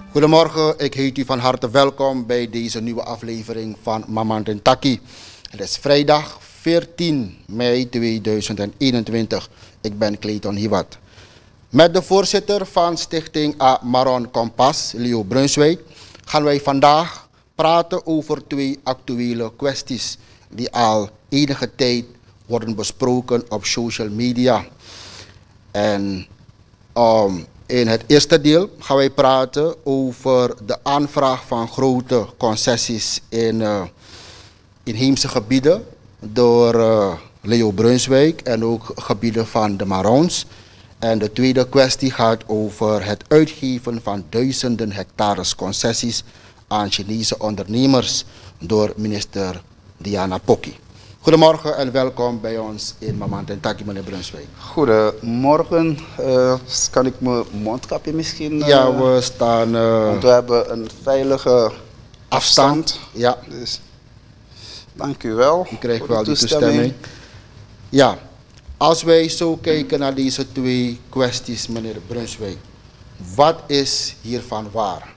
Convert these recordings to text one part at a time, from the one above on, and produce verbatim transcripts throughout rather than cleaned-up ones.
Goedemorgen, ik heet u van harte welkom bij deze nieuwe aflevering van Mamanten Taki. Het is vrijdag veertien mei tweeduizend eenentwintig. Ik ben Clayton Hiwat. Met de voorzitter van Stichting A. Maron Kompas, Leo Brunswijk, gaan wij vandaag praten over twee actuele kwesties die al enige tijd worden besproken op social media. En um, in het eerste deel gaan wij praten over de aanvraag van grote concessies in uh, inheemse gebieden door uh, Leo Brunswijk en ook gebieden van de Marons. En de tweede kwestie gaat over het uitgeven van duizenden hectares concessies aan Chinese ondernemers door minister Diana Poki. Goedemorgen en welkom bij ons in Mamanten Taki, meneer Brunswijk. Goedemorgen. Uh, kan ik mijn mondkapje misschien? Uh, ja, we staan... Uh, want we hebben een veilige afstand. afstand. Ja. Dus, dank u wel. U krijgt wel die toestemming. Ja, als wij zo kijken naar deze twee kwesties, meneer Brunswijk, wat is hiervan waar?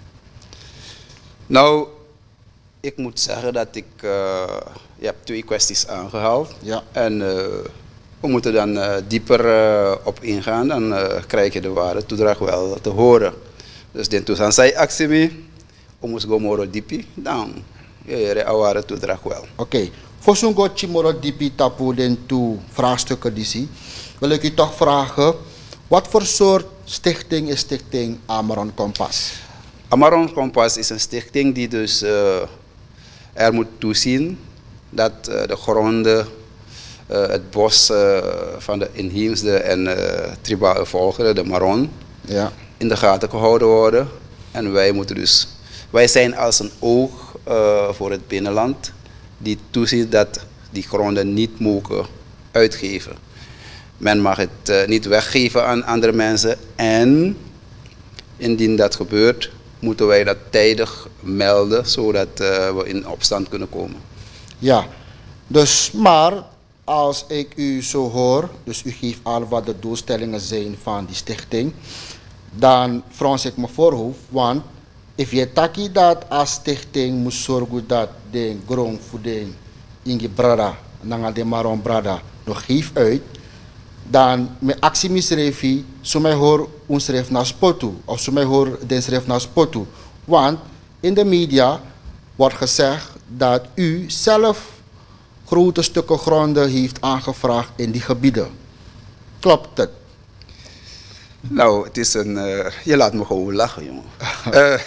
Nou, ik moet zeggen dat ik... Uh, je hebt twee kwesties aangehaald. Ja. En uh, we moeten dan uh, dieper uh, op ingaan. Dan uh, krijg je de ware toedracht wel te horen. Dus dit toestand zei actie mee. We moeten go moro diepi. Dan je de ware toedracht wel. Oké. Okay. Voor zo'n gotje moro diepi tapu den toe vraagstukken die zie, wil ik u toch vragen, wat voor soort stichting is Stichting A. Maron Kompas? A. Maron Kompas is een stichting die dus uh, er moet toezien dat uh, de gronden, uh, het bos uh, van de inheemse en uh, tribale volkeren, de Maron, ja, in de gaten gehouden worden. En wij moeten dus, wij zijn als een oog uh, voor het binnenland die toeziet dat die gronden niet mogen uitgeven. Men mag het uh, niet weggeven aan andere mensen en indien dat gebeurt, moeten wij dat tijdig melden zodat uh, we in opstand kunnen komen. Ja, dus maar als ik u zo hoor, dus u geeft aan wat de doelstellingen zijn van die stichting, dan frons ik me voorhoofd, want if je taki dat als stichting moet zorgen dat de grond voor de inge brada, nanga de Maron brada, nog geeft uit, dan mijn actie misrefi, zo mij hoor ons schrijf naar spotu, of zo mij hoor den schrijf naar spotu. Want in de media wordt gezegd dat u zelf grote stukken gronden heeft aangevraagd in die gebieden. Klopt het? Nou, het is een... Uh, je laat me gewoon lachen, jongen. uh,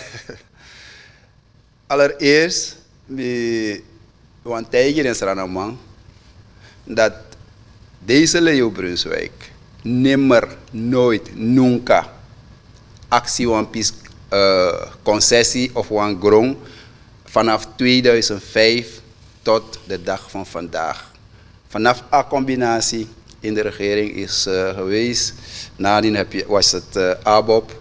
allereerst, we want tegen in Sranaman dat deze Leo Brunswijk nimmer, nooit, nunca actie van pis uh, concessie of van grond vanaf tweeduizend vijf tot de dag van vandaag. Vanaf een combinatie in de regering is uh, geweest. Nadien heb je, was het uh, A B O P.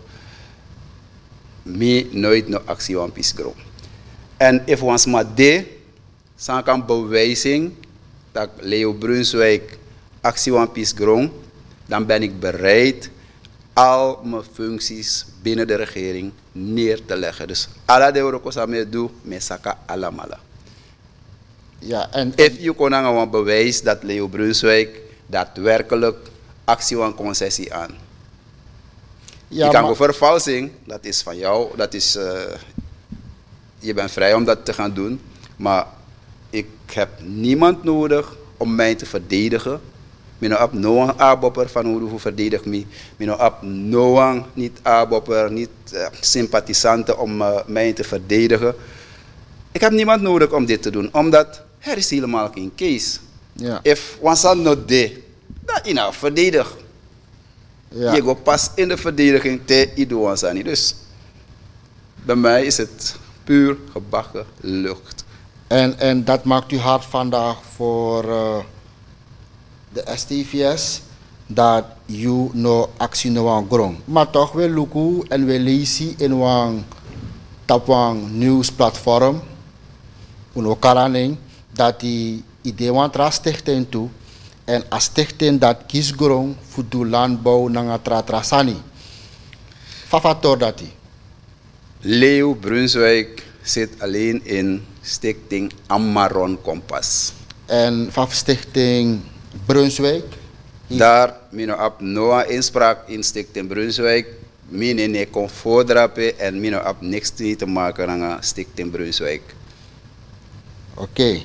Me nooit no actie van pis grond. En if ons maar de, dan kan bewijzing dat Leo Brunswijk actie van pis grond, dan ben ik bereid al mijn functies binnen de regering neer te leggen. Dus alla de euro's aan mij doe, me saka alamala. Ja, en, If je kon een bewijs dat Leo Brunswijk daadwerkelijk actie van concessie aan. Ja, je kan maar... vervalsing, dat is van jou, dat is, uh, je bent vrij om dat te gaan doen, maar ik heb niemand nodig om mij te verdedigen. Ik heb no A-bopper van hoe verdedig me. Ik heb no niet A-bopper, niet uh, sympathisanten om uh, mij te verdedigen. Ik heb niemand nodig om dit te doen, omdat er is helemaal geen case. Ja. If one zal not de, dan is nou verdedig. Ja. Je gaat pas in de verdediging te idoan niet. Dus bij mij is het puur gebakken lucht. En, en dat maakt u hard vandaag voor uh, de S T V S dat u no actie no aan grond. Maar toch wel luku en we lezen in een tapwang nieuwsplatform, een karaning dat die idee want ra stichting toe en a stichting dat kies grond voor de landbouw nanga tra trasani. Fafator dat die. Leo Brunswijk zit alleen in stichting Amaron Kompas. En van stichting Brunswijk? Daar, mino ap noa inspraak in stichting Brunswijk. Mine ne kon voordrapen en mino ap niks te maken met stichting Brunswijk. Oké. Okay.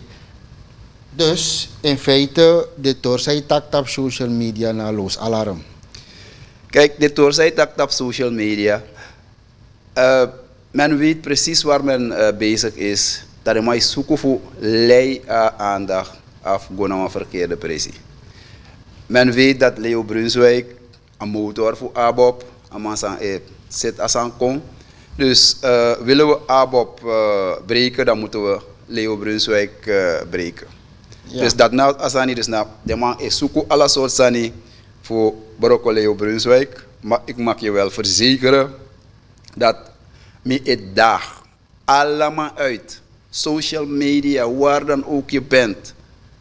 Dus in feite, dit doorzij takt op social media naar los alarm. Kijk, dit doorzij takt op social media. Uh, men weet precies waar men uh, bezig is. Dat er maar zoeken voor lei uh, aandacht af gewoon een verkeerde pressie. Men weet dat Leo Brunswijk een motor voor A B O P, een zit als een kom. Dus uh, willen we A B O P uh, breken, dan moeten we Leo Brunswijk uh, breken. Ja. Dus dat nou, als dat niet is, nou, de man is zoeken alle soorten sani voor Barocco Leo Brunswijk. Maar ik mag je wel verzekeren dat me het dag allemaal uit, social media, waar dan ook je bent.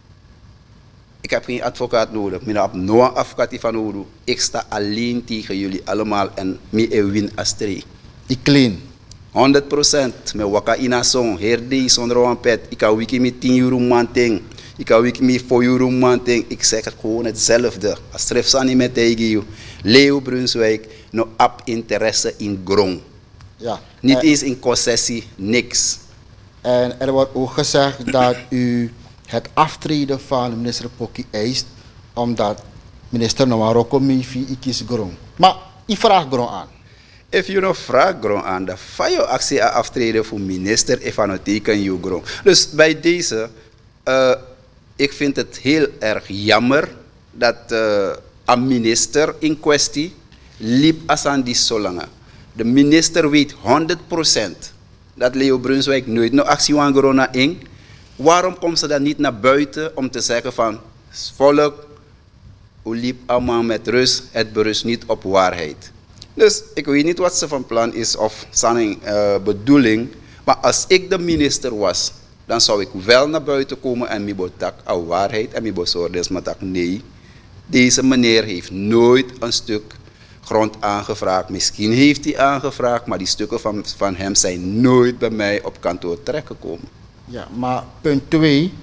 Ik heb geen advocaat nodig, ik heb no advocaat van nodig. Ik sta alleen tegen jullie allemaal en me win astri. Ik clean. honderd procent. Me waka ina song, herde zonder een pet. Ik kan wiki met tien euro manting. Ik kan wiki met vier euro manting. Ik zeg het gewoon hetzelfde. Als trefsani met tegen je. Leo Brunswijk, no ap interesse in grond. Ja. Niet en, eens in concessie, niks. En er wordt ook gezegd dat u het aftreden van minister Poki eist, omdat minister Namaroko Mifi ikis grond. Maar ik vraag grond aan. If you no vraag grond aan, dan ga je actie aftreden voor minister en van teken je grond. Dus bij deze, uh, ik vind het heel erg jammer dat uh, een minister in kwestie liep als aan die zolange. De minister weet honderd procent dat Leo Brunswijk nooit nog actie aan corona in. Waarom komt ze dan niet naar buiten om te zeggen van volk, u liep allemaal met rust, het berust niet op waarheid. Dus ik weet niet wat ze van plan is of zijn uh, bedoeling, maar als ik de minister was, dan zou ik wel naar buiten komen en mi botak aan waarheid en mi bezorgd maar dat nee, deze meneer heeft nooit een stuk grond aangevraagd. Misschien heeft hij aangevraagd, maar die stukken van, van hem zijn nooit bij mij op kantoor terechtgekomen. Ja, maar punt twee,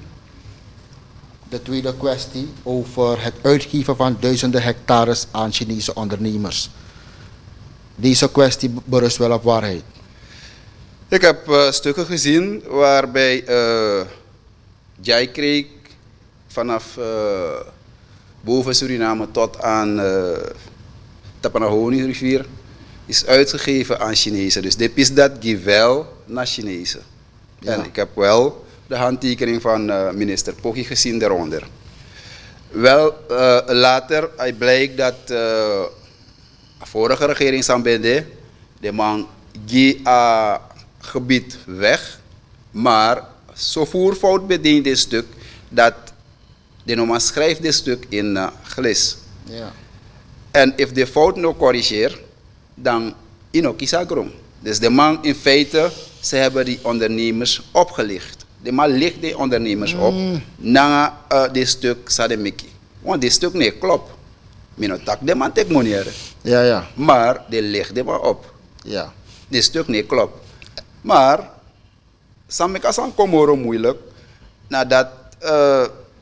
de tweede kwestie over het uitgeven van duizenden hectares aan Chinese ondernemers. Deze kwestie berust wel op waarheid. Ik heb uh, stukken gezien waarbij uh, Jai Creek vanaf uh, boven Suriname tot aan uh, Tapanahoni rivier is uitgegeven aan Chinezen. Dus dit is dat die wel naar Chinezen. Ja. En ik heb wel de handtekening van uh, minister Poki gezien daaronder. Wel, uh, later blijkt dat uh, de vorige regering Sambende, de man die uh, gebied weg, maar zo voerfout bedient dit stuk dat de normaal schrijft dit stuk in uh, glis. Ja. En als de fout nog corrigeert, dan ino kisagrom. Dus de man in feite, ze hebben die ondernemers opgelicht. De man licht die ondernemers op, mm. na uh, dit stuk sademiki. Want dit stuk nee klopt. Mino tak de man tek moniere. Ja, ja. Maar de licht de man op. Ja. Dit stuk nee klopt. Maar, samika san komoro moeilijk, nadat uh,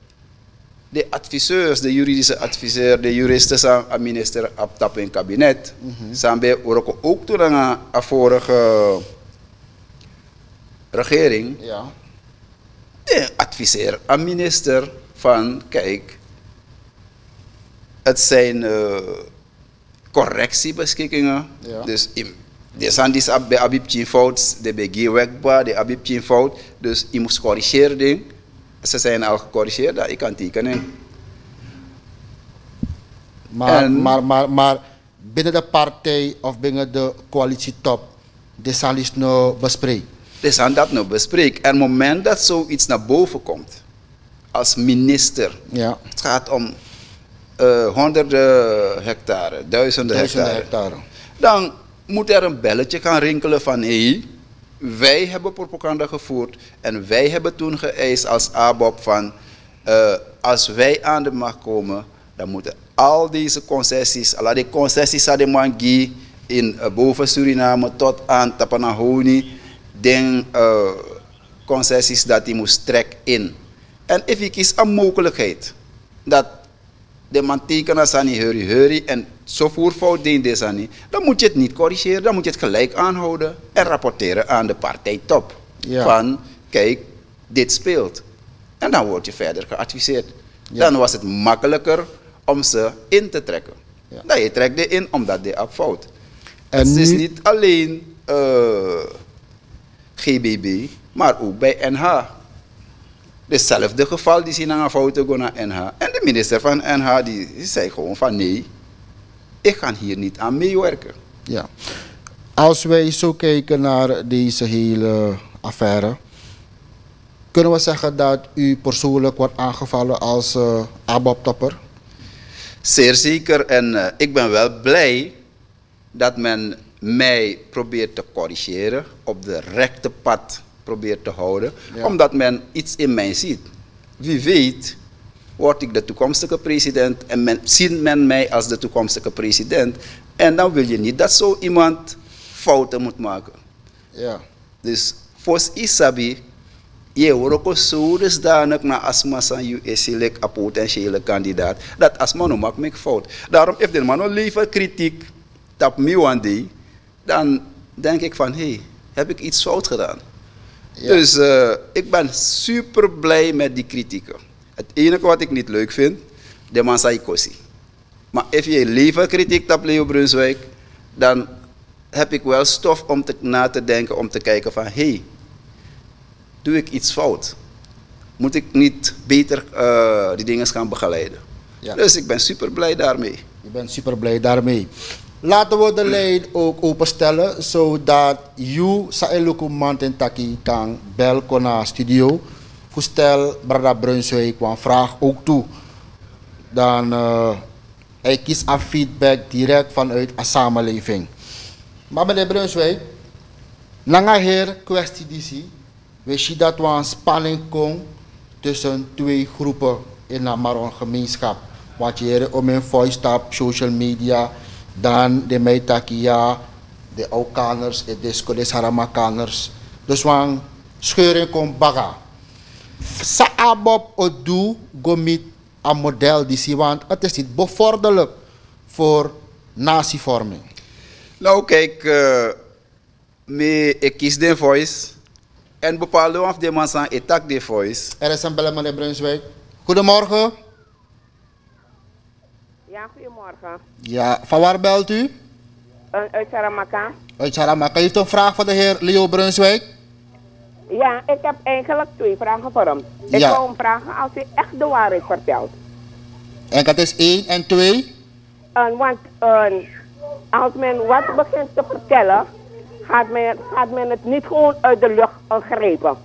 de adviseurs, de juridische adviseur, de juristen zijn aan minister Abtap in kabinet, mm-hmm. zijn bij ook toen aan de vorige regering, ja. de adviseur aan minister van, kijk, het zijn uh, correctiebeschikkingen, ja. Dus de zijn die bij Abib fout, de bij wegbaar, de Abib fout, dus je moet corrigeren. Ze zijn al gecorrigeerd, dat ik kan tekenen. Maar, en, maar, maar, maar binnen de partij of binnen de coalitietop, de zal is nog bespreken. De zal dat nog bespreken. En op het moment dat zoiets naar boven komt, als minister, ja. Het gaat om uh, honderden hectare, duizenden, duizenden hectare, hectare, dan moet er een belletje gaan rinkelen van hé, hey, wij hebben propaganda gevoerd en wij hebben toen geëist als A B O P van uh, als wij aan de macht komen, dan moeten al deze concessies, al die concessies aan de mangi in uh, boven Suriname tot aan Tapanahoni, den uh, concessies dat hij moest trekken in. En if ik is een mogelijkheid dat de man tekenen aan die hurry hurry en zo voerfout deed deze niet, dan moet je het niet corrigeren, dan moet je het gelijk aanhouden en rapporteren aan de partijtop. Ja. Van, kijk, dit speelt. En dan word je verder geadviseerd. Ja. Dan was het makkelijker om ze in te trekken. Ja. Dan je trekt die in omdat die fout. En het nu... is niet alleen uh, G B B, maar ook bij N H. Hetzelfde geval, die zien naar een foto gaan naar N H. En de minister van N H die, die zei gewoon van nee, ik ga hier niet aan meewerken. Ja. Als wij zo kijken naar deze hele affaire, kunnen we zeggen dat u persoonlijk wordt aangevallen als uh, A B O P-topper? Zeer zeker. En uh, ik ben wel blij dat men mij probeert te corrigeren, op de rechte pad probeert te houden, ja. Omdat men iets in mij ziet. Wie weet, word ik de toekomstige president en men, ziet men mij als de toekomstige president. En dan wil je niet dat zo iemand fouten moet maken. Ja. Dus voor Isabi, je wordt ook zo dusdanig naar Asma san u is een potentiële kandidaat, dat Asma no maakt me fout. Daarom heeft de man nog liever kritiek op me one day, dan denk ik van, hé, hey, heb ik iets fout gedaan? Ja. Dus uh, ik ben super blij met die kritieken. Het enige wat ik niet leuk vind, de man zei kosi. Maar als je liever kritiek op Leo Brunswijk, dan heb ik wel stof om te, na te denken, om te kijken van, hé, hey, doe ik iets fout? Moet ik niet beter uh, die dingen gaan begeleiden? Ja. Dus ik ben super blij daarmee. Je bent super blij daarmee. Laten we de lijn ook openstellen, zodat you sa eluku manten taki kan bel kona studio. Voorstel Brada Brunswijk een vraag ook toe. Dan uh, hij kiest aan feedback direct vanuit de samenleving. Maar meneer Brunswijk, lange heer kwestie die zie, we zien dat we een spanning komt tussen twee groepen in de Maron gemeenschap. Want je om een voice tap, social media. Dan de Meitakia, de Aukaners, de Descoles Haramakaners. Dus wan scheuring komt baga. Sa abob odu gomit een model die zie, want het is niet bevorderlijk voor natievorming. Nou kijk, uh, me, ik kies de voice en bepaalde af de mensen etak de voice. Er is een bellen meneer Brunswijk. Goedemorgen. Ja, goedemorgen. Ja, van waar belt u? Uh, uit Saramaka. Uit Saramaka. Heeft u een vraag voor de heer Leo Brunswijk? Ja, ik heb eigenlijk twee vragen voor hem. Ik ja. wil hem vragen als hij echt de waarheid vertelt. En dat is één en twee? Uh, want uh, als men wat begint te vertellen, gaat men, gaat men het niet gewoon uit de lucht uh, grijpen.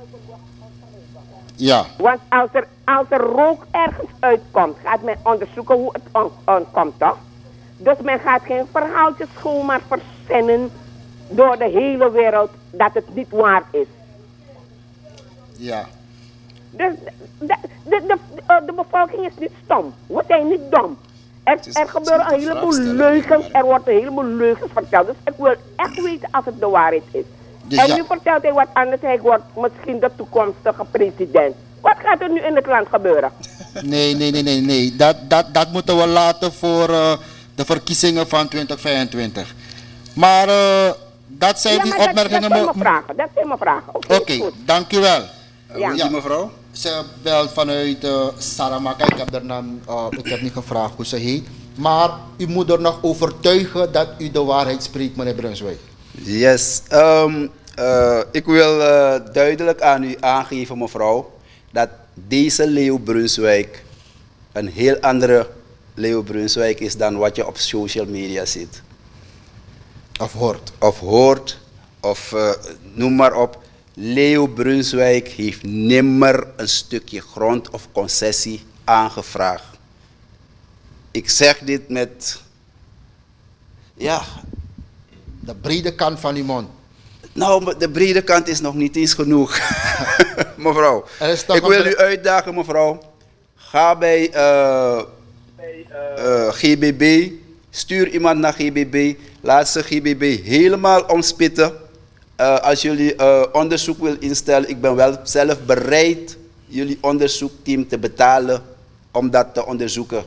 Ja. Want als er, als er rook ergens uitkomt, gaat men onderzoeken hoe het on, on, komt, toch? Dus men gaat geen verhaaltjes gewoon maar verzinnen door de hele wereld dat het niet waar is. Ja. Dus de, de, de, de, de bevolking is niet stom. We zijn niet dom. Er, er gebeuren een heleboel leugens, er wordt een heleboel leugens verteld. Dus ik wil echt weten als het de waarheid is. Dus en ja. Nu vertelt hij wat anders, hij wordt misschien de toekomstige president. Wat gaat er nu in het land gebeuren? Nee, nee, nee, nee, nee. Dat, dat, dat moeten we laten voor uh, de verkiezingen van twintig vijfentwintig. Maar uh, dat zijn ja, die dat, opmerkingen... Dat zijn mijn vragen, dat zijn mijn vragen. Oké, okay, okay, dank u wel. Ja, ja mevrouw? Ze belt vanuit uh, Saramaka. Ik heb, er dan, uh, ik heb niet gevraagd hoe ze heet. Maar u moet er nog overtuigen dat u de waarheid spreekt, meneer Brunswijk. Yes. Um, uh, ik wil uh, duidelijk aan u aangeven, mevrouw, dat deze Leo Brunswijk een heel andere Leo Brunswijk is dan wat je op social media ziet. Of hoort. Of hoort, of uh, noem maar op. Leo Brunswijk heeft nimmer een stukje grond of concessie aangevraagd. Ik zeg dit met, ja... de brede kant van die mond. Nou, de brede kant is nog niet eens genoeg. Mevrouw, ik wil u uitdagen, mevrouw. Ga bij uh, uh, G B B Stuur iemand naar G B B. Laat ze G B B helemaal omspitten. Uh, als jullie uh, onderzoek wil instellen, ik ben wel zelf bereid jullie onderzoekteam te betalen om dat te onderzoeken.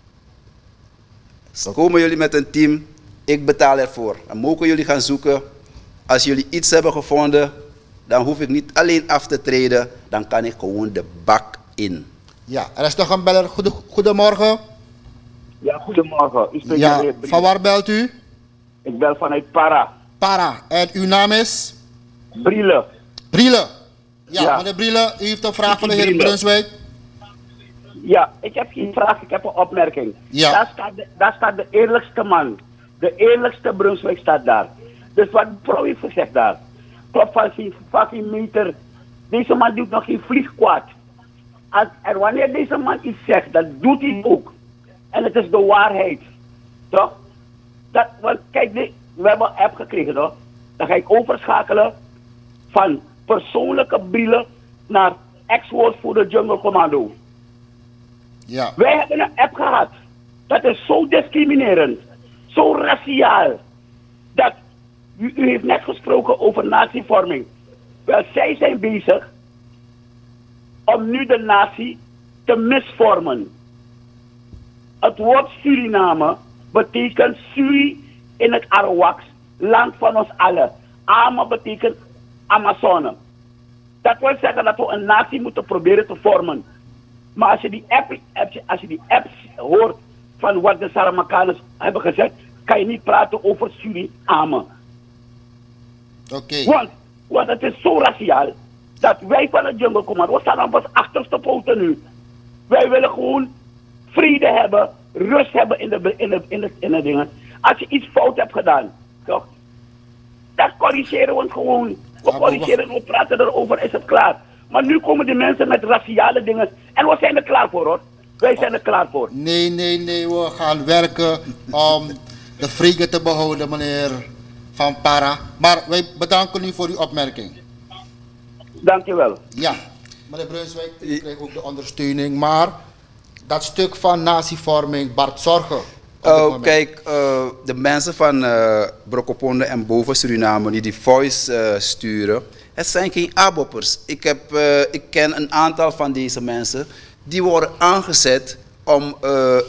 Dus komen jullie met een team, ik betaal ervoor. Dan mogen jullie gaan zoeken. Als jullie iets hebben gevonden, dan hoef ik niet alleen af te treden, dan kan ik gewoon de bak in. Ja, er is nog een beller. Goede, goedemorgen. Ja, goedemorgen. U spreekt Ja, met van waar belt u? Ik bel vanuit Para. Para. En uw naam is? Briele. Briele. Ja, Ja. meneer Briele, u heeft een vraag voor de heer Briele. Brunswijk. Ja, ik heb geen vraag, ik heb een opmerking. Ja. Daar staat de, daar staat de eerlijkste man. De eerlijkste Brunswijk staat daar. Dus wat vrouw heeft gezegd daar. Klopt van zijn fucking meter. Deze man doet nog geen vlieg kwaad. Als, en wanneer deze man iets zegt, dan doet hij ook. En het is de waarheid. Toch? Dat, want kijk, dit, we hebben een app gekregen, toch? Dan ga ik overschakelen van persoonlijke brillen naar ex-woordvoerder Jungle Commando. Ja. Wij hebben een app gehad. Dat is zo discriminerend. Zo raciaal. Dat, u, u heeft net gesproken over natievorming. Wel, zij zijn bezig om nu de natie te misvormen. Het woord Suriname betekent Suri in het Arawaks, land van ons allen. Ama betekent Amazone. Dat wil zeggen dat we een natie moeten proberen te vormen. Maar als je die app, als je die apps hoort van wat de Saramakaners hebben gezegd, kan je niet praten over Suriname. Oké. Okay. Want, want het is zo raciaal dat wij van het Jungle Commando, we staan op ons achterste poten nu. Wij willen gewoon vrede hebben, rust hebben in de, in de, in de, in de dingen. Als je iets fout hebt gedaan, toch? Dat corrigeren we gewoon. We corrigeren, we praten erover, is het klaar. Maar nu komen die mensen met raciale dingen. En we zijn er klaar voor, hoor. Wij zijn er klaar voor. Nee, nee, nee. We gaan werken om de vrede te behouden, meneer Van Para. Maar wij bedanken u voor uw opmerking. Dankjewel. Ja, meneer Brunswijk, u krijgt ook de ondersteuning. Maar dat stuk van natievorming baart zorgen. Uh, kijk, uh, de mensen van uh, Brokoponde en boven Suriname die die voice uh, sturen, het zijn geen aboppers. Ik, heb, uh, ik ken een aantal van deze mensen, die worden aangezet om uh,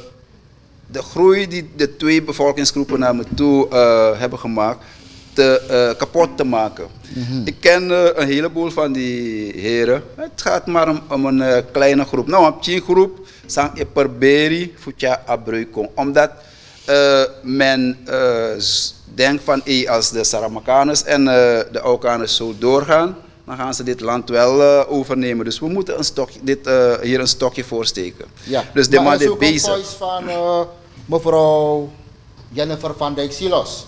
de groei die de twee bevolkingsgroepen naar me toe uh, hebben gemaakt, te, uh, kapot te maken. Mm-hmm. Ik ken uh, een heleboel van die heren. Het gaat maar om, om een uh, kleine groep. Nou, een tien groep. Sang e perberi futja abruikong. Omdat uh, men uh, denkt van hey, als de Saramakaners en uh, de Aukaners zo doorgaan, dan gaan ze dit land wel uh, overnemen. Dus we moeten een stok, dit, uh, hier een stokje voor steken. Ja. Dus de man is bezig. Maar er is ook een voice van uh, mevrouw Jennifer van Dijk Silos.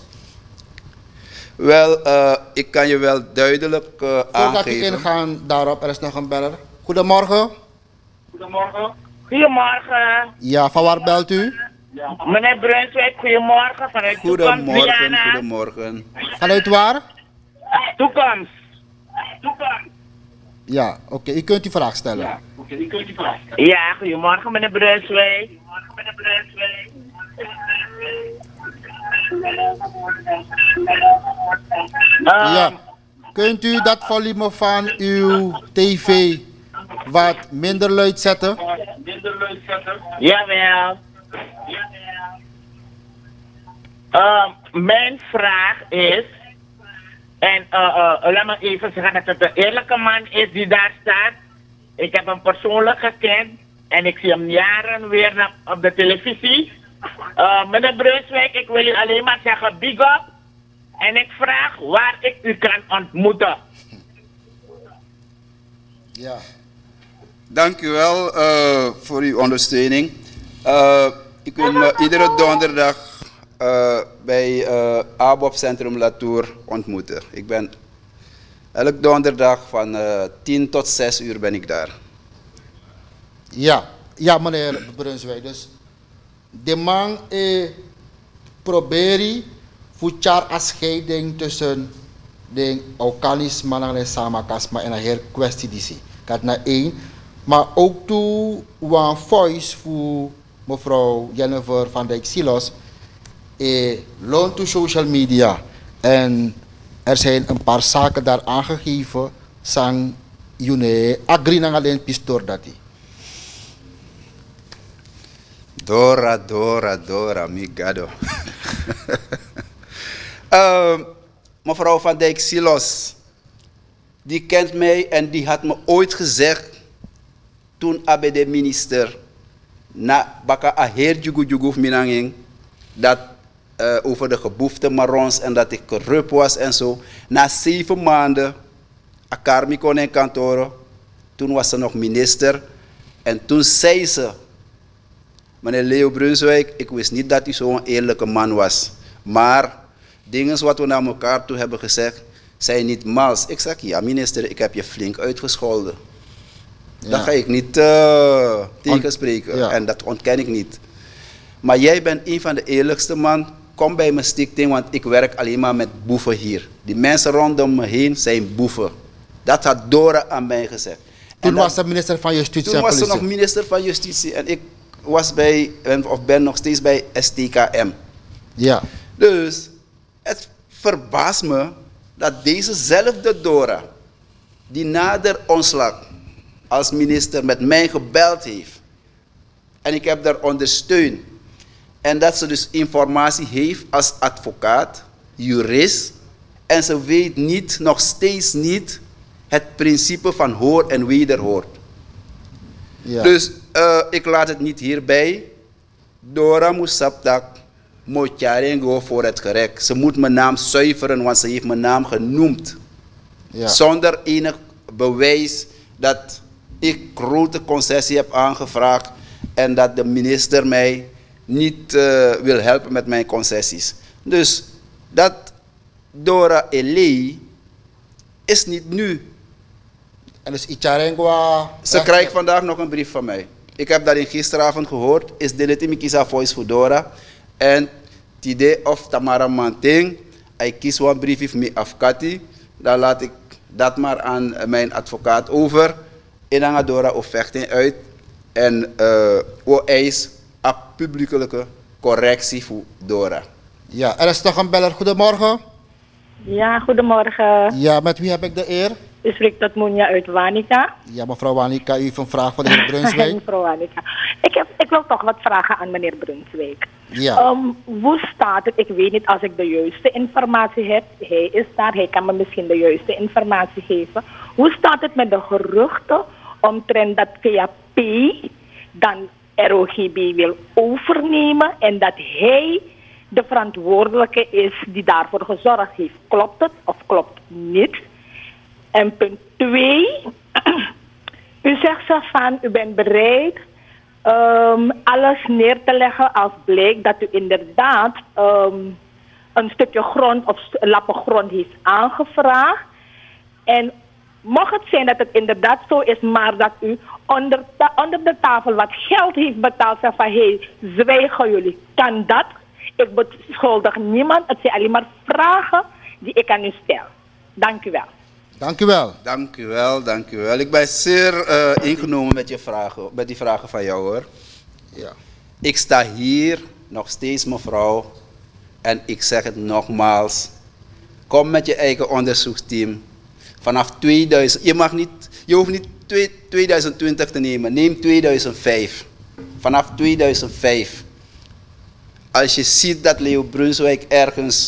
Wel, uh, ik kan je wel duidelijk uh, Voordat aangeven. Voordat ik ingaan daarop, er is nog een beller. Goedemorgen. Goedemorgen. Goedemorgen. Ja, van waar belt u? Ja. Meneer Brunswijk, goedemorgen. Vanuit Goedemorgen, Toekomst, Diana. goedemorgen. Vanuit waar? Toekomst. Toekomst. Ja, oké. Okay. U kunt die vraag stellen. Ja, oké. Okay. U kunt die vraag stellen. Ja, goedemorgen meneer Brunswijk. Goedemorgen meneer Brunswijk. Ja. Kunt u dat volume van uw tv wat minder luid zetten? Minder luid zetten? Jawel. Uh, mijn vraag is, en uh, uh, laat me even zeggen dat het een eerlijke man is die daar staat. Ik heb hem persoonlijk gekend en ik zie hem jaren weer op de televisie. Uh, meneer Brunswijk, ik wil u alleen maar zeggen big up. En ik vraag waar ik u kan ontmoeten. Ja. Dank u wel uh, voor uw ondersteuning. Uh, u kunt me iedere donderdag uh, bij uh, A B O P Centrum Latour ontmoeten. Ik ben elke donderdag van uh, tien tot zes uur ben ik daar. Ja, ja meneer Brunswijk. Dus de man eh, probeert voetjar als scheiding tussen de Aukanis, Manang en Samakasma en een heel kwestie die zie. Gaat naar één. Maar ook toe een voice voor mevrouw Jennifer van Dijk Silos. E loon to social media. En er zijn een paar zaken daar aangegeven. Sang june agri nang alleen pistor dati. Dora, Dora, Dora, migado. uh, mevrouw Van Dijk Silos, die kent mij en die had me ooit gezegd, toen abe de minister, na baka aher jugu jugu minanging, dat uh, over de geboefte marons en dat ik corrupt was en zo. Na zeven maanden, akarmi kon in kantoren, toen was ze nog minister en toen zei ze, meneer Leo Brunswijk, ik wist niet dat u zo'n eerlijke man was. Maar dingen wat we naar elkaar toe hebben gezegd, zijn niet mals. Ik zeg, ja minister, ik heb je flink uitgescholden. Ja. Dat ga ik niet uh, tegenspreken. Ja. En dat ontken ik niet. Maar jij bent een van de eerlijkste man. Kom bij mijn stichting, want ik werk alleen maar met boeven hier. Die mensen rondom me heen zijn boeven. Dat had Dora aan mij gezegd. Toen dat, was ze minister van Justitie Toen was ze nog minister van Justitie. En ik was bij, of ben nog steeds bij S T K M. Ja. Dus het verbaast me dat dezezelfde Dora, die na de ontslag als minister met mij gebeld heeft. En ik heb daar ondersteund. En dat ze dus informatie heeft als advocaat, jurist. En ze weet niet, nog steeds niet, het principe van hoor en wederhoor. Ja. Dus uh, ik laat het niet hierbij. Dora moet saptak Mocharengo voor het gerecht. Ze moet mijn naam zuiveren, want ze heeft mijn naam genoemd. Ja. Zonder enig bewijs dat ik grote concessie heb aangevraagd en dat de minister mij niet uh, wil helpen met mijn concessies. Dus dat Dora Elei is niet nu. En dus Icharengwa... Ze krijgt vandaag nog een brief van mij. Ik heb dat in gisteravond gehoord. Is Delete Mikisa Voice voor Dora. En Tide of Tamara Manting. Ik kies een brief van mij afkati. Dan laat ik dat maar aan mijn advocaat over. En dan gaat Dora offerte uit. En uh, we eis een publiekelijke correctie voor Dora. Ja, er is nog een beller. Goedemorgen. Ja, goedemorgen. Ja, met wie heb ik de eer? U spreekt tot Moenja uit Wanica. Ja, mevrouw Wanica, u heeft een vraag voor de heer Brunswijk. Mevrouw Wanica. Ik, heb, ik wil toch wat vragen aan meneer Brunswijk. Ja. Um, hoe staat het? Ik weet niet als ik de juiste informatie heb. Hij is daar, hij kan me misschien de juiste informatie geven. Hoe staat het met de geruchten omtrent dat V A P dan R O G B wil overnemen en dat hij de verantwoordelijke is die daarvoor gezorgd heeft? Klopt het of klopt niet? En punt twee, u zegt zo van, u bent bereid um, alles neer te leggen als blijkt dat u inderdaad um, een stukje grond of lappen grond heeft aangevraagd. En mocht het zijn dat het inderdaad zo is, maar dat u onder, ta onder de tafel wat geld heeft betaald, zegt van, hé, hey, zwijgen jullie, kan dat? Ik beschuldig niemand, het zijn alleen maar vragen die ik aan u stel. Dank u wel. Dank u wel. Dank u wel, dank u wel. Ik ben zeer uh, ingenomen met, je vragen, met die vragen van jou hoor. Ja. Ik sta hier nog steeds mevrouw en ik zeg het nogmaals. Kom met je eigen onderzoeksteam. Vanaf tweeduizend, je mag niet, je hoeft niet tweeduizend twintig te nemen, neem tweeduizend vijf. Vanaf tweeduizend vijf. Als je ziet dat Leo Brunswijk ergens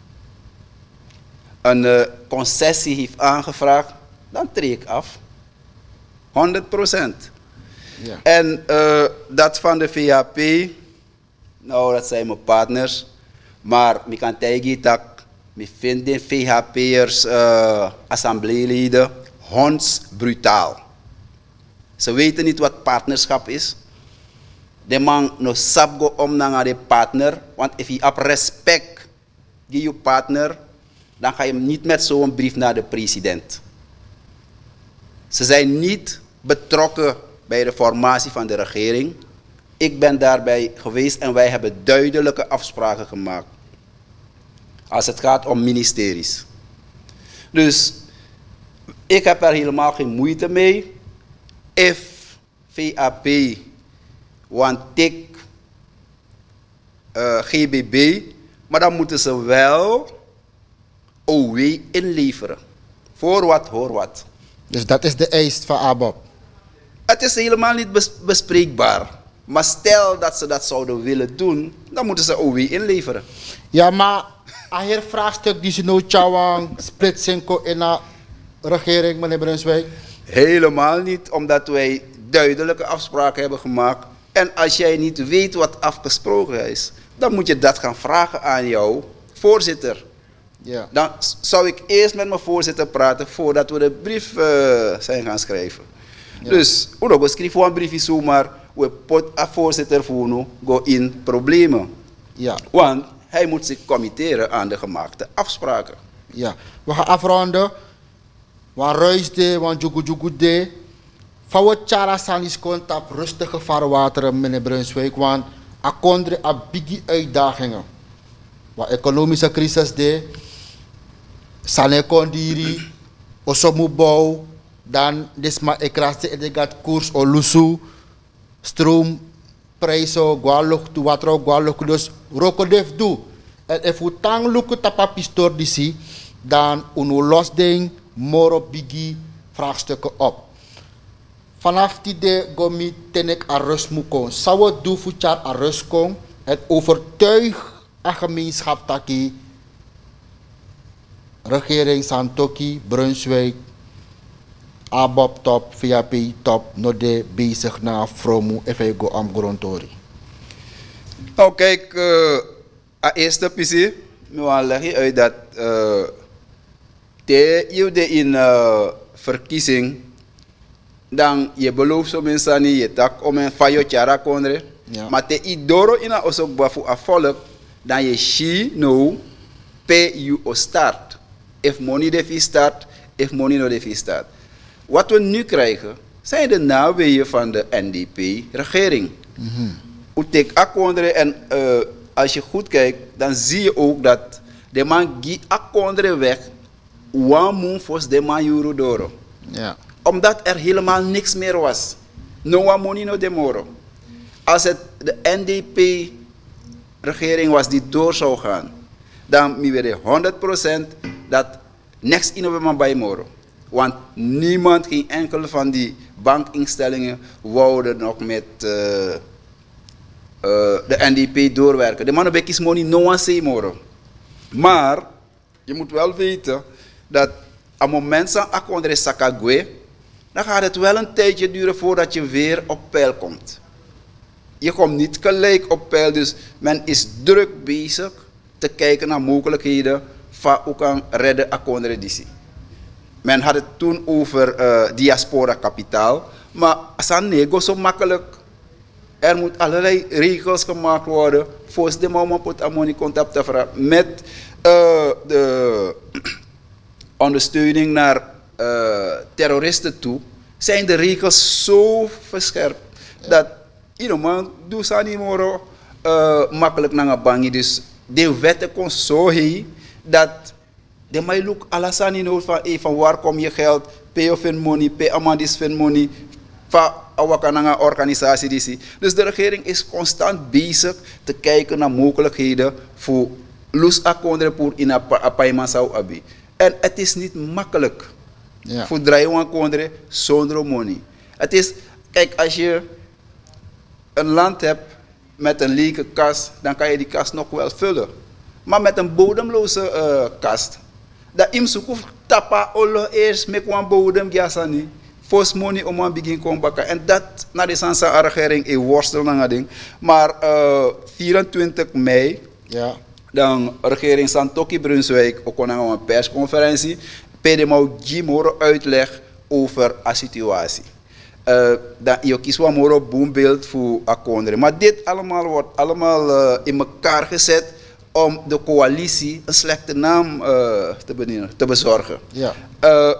een uh, concessie heeft aangevraagd, dan treed ik af. honderd procent. Ja. En uh, dat van de V A P, nou dat zijn mijn partners, maar ik kan tegen dat ik vind de V H P'ers, uh, assembleeleden, hondsbrutaal. Ze weten niet wat partnerschap is. De man no sabgo om naar de partner, want als je op respect geeft je partner, dan ga je niet met zo'n brief naar de president. Ze zijn niet betrokken bij de formatie van de regering. Ik ben daarbij geweest en wij hebben duidelijke afspraken gemaakt. Als het gaat om ministeries. Dus ik heb er helemaal geen moeite mee. If V A P want ik uh, G B B Maar dan moeten ze wel O W inleveren. Voor wat, hoor wat. Dus dat is de eis van A B O P? Het is helemaal niet bes bespreekbaar. Maar stel dat ze dat zouden willen doen, dan moeten ze O W inleveren. Ja, maar aan het vraagstuk die ze nu chawang splitsing in de regering, meneer Brunswijk? Helemaal niet, omdat wij duidelijke afspraken hebben gemaakt. En als jij niet weet wat afgesproken is, dan moet je dat gaan vragen aan jouw voorzitter. Ja. Dan zou ik eerst met mijn voorzitter praten voordat we de brief uh, zijn gaan schrijven. Ja. Dus, we gaan schrijven een briefje zomaar, we pot een voorzitter voor go in problemen. Ja. Want hij moet zich committeren aan de gemaakte afspraken. Ja, we gaan afronden. Want ruis de, want jugu jugu de. Van wat Chara Sanis komt op rustige vaarwateren, meneer Brunswijk. Want er komen een biggie uitdagingen. Wat economische crisis de. Sane kondiri. Osomubouw. Dan desma ekraste edegat koers o lusu. Stroom. Prijzen, gualok, tu watro, gualok. Dus rokodef doe. En if we tang lukken tapa pistor disi, dan unu los ding, moro bigi vraagstukken op. Vanaf die de gomi tenek a rust moet komen. Zou het doen voor char a rust komen? Het overtuig a gemeenschap taki. Regering Santoki, Brunswijk, A B O P top, V A P top, no de bezig na fromu efego am grontori. Nou kijk, uh, a eerste pissie, nu leg je uit dat uh, de je de in uh, verkiezing, dan je belooft zo mensen niet je tak om een fayo chara kondre, ja. Maar te idoro in a osok bafu a volk, dan je shi no pay you o start. If money de start, if money no de start. Wat we nu krijgen, zijn de naweeën van de N D P-regering. Mm-hmm. Utek akondre en uh, als je goed kijkt, dan zie je ook dat de man gi akondre weg, one moon fos de man euro doro. Ja. Omdat er helemaal niks meer was. No one money no demoro. Als het de N D P-regering was die door zou gaan, dan mi weer honderd procent dat niks in we man bij moro. Want niemand, geen enkele van die bankinstellingen wouden nog met uh, uh, de N D P doorwerken. De mannen bij Kismoni no one say more. Maar je moet wel weten dat op het moment dat akondre sakagwe, dan gaat het wel een tijdje duren voordat je weer op peil komt. Je komt niet gelijk op peil, dus men is druk bezig te kijken naar mogelijkheden van hoe kan redden akondre disi. Men had het toen over uh, diaspora kapitaal, maar als nego zo makkelijk. Er moet allerlei regels gemaakt worden voor de moment put amoni contact te vragen met uh, de ondersteuning naar uh, terroristen toe. Zijn de regels zo verscherpt dat iemand doet ze niet meer uh, makkelijk naar een bank. Dus de wetten kon zo heen dat de mij look alasani nood van hey, van waar kom je geld, pay of in money, pay amandis fin money, van awakananga organisatie die zie. Dus de regering is constant bezig te kijken naar mogelijkheden voor lus akondre pour in apaiman sau abi. En het is niet makkelijk ja. Voor draaien akondre zonder money. Het is, kijk, als je een land hebt met een lege kast, dan kan je die kast nog wel vullen. Maar met een bodemloze uh, kast, dat im sukuf tapa olo eerst met een bodem gasani, fos money om aan begin kon bakken. En dat naar de Sansa regering een worstel naar ding. Maar uh, vierentwintig mei, ja. Dan regering Santoki Brunswijk ook een persconferentie, pede mau Jimoro uitleg over de situatie. Uh, dat je kiest wat moro boombeeld voor akondre. Maar dit allemaal wordt allemaal uh, in elkaar gezet om de coalitie een slechte naam uh, te, bedienen, te bezorgen. Ja. Uh,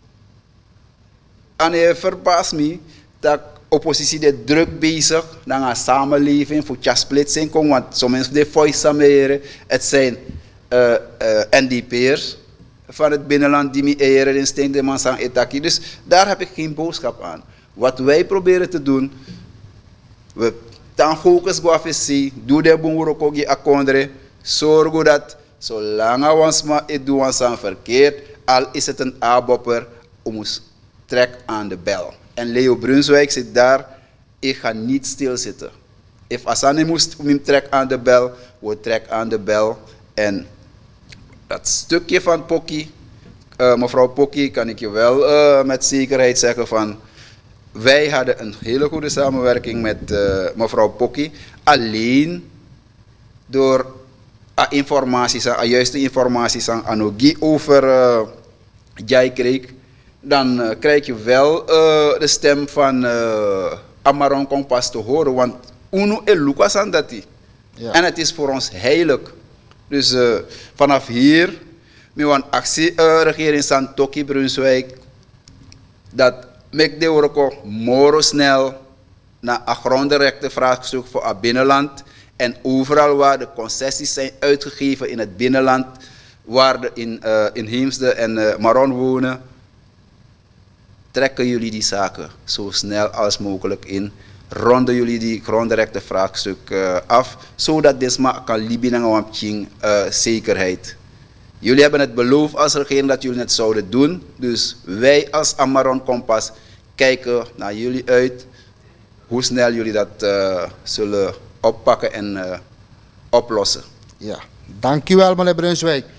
en het verbaast me dat de oppositie de druk bezig naar een samenleving voor splitsing komt, want sommige mensen de voice sameren, het zijn uh, uh, N D P'ers van het binnenland die me eieren instinct de man zijn etaki. Dus daar heb ik geen boodschap aan. Wat wij proberen te doen, we dan focus go afesi, doe de boerokogi akondre, Zorg dat zolang ons maar het doen ons aan verkeerd, al is het een A-bopper, ons trek aan de bel. En Leo Brunswijk zit daar, ik ga niet stilzitten. If Asani moest om hem trek aan de bel, we trek aan de bel. En dat stukje van Pokkie, uh, mevrouw Pokkie, kan ik je wel uh, met zekerheid zeggen van, wij hadden een hele goede samenwerking met uh, mevrouw Pokkie. Alleen door uh, informaties, uh, juiste informaties aan Anogi over uh, Jai kreeg, dan uh, krijg je wel uh, de stem van uh, Amaron Kompas te horen. Want Uno en Lucas aan dat. Ja. En het is voor ons heilig. Dus uh, vanaf hier, met een actie uh, regering Santoki Brunswijk, dat met de Oroko moro snel naar een grondrechte vraagstuk voor het binnenland. En overal waar de concessies zijn uitgegeven in het binnenland, waar de in, uh, in Heemsde en uh, Maron wonen, trekken jullie die zaken zo snel als mogelijk in. Ronden jullie die grondrechte vraagstuk uh, af, zodat Desma kan libinen uh, zekerheid. Jullie hebben het beloofd als regering dat jullie het zouden doen. Dus wij als Amaron Kompas kijken naar jullie uit hoe snel jullie dat uh, zullen oppakken en uh, oplossen. Ja, dankjewel meneer Brunswijk.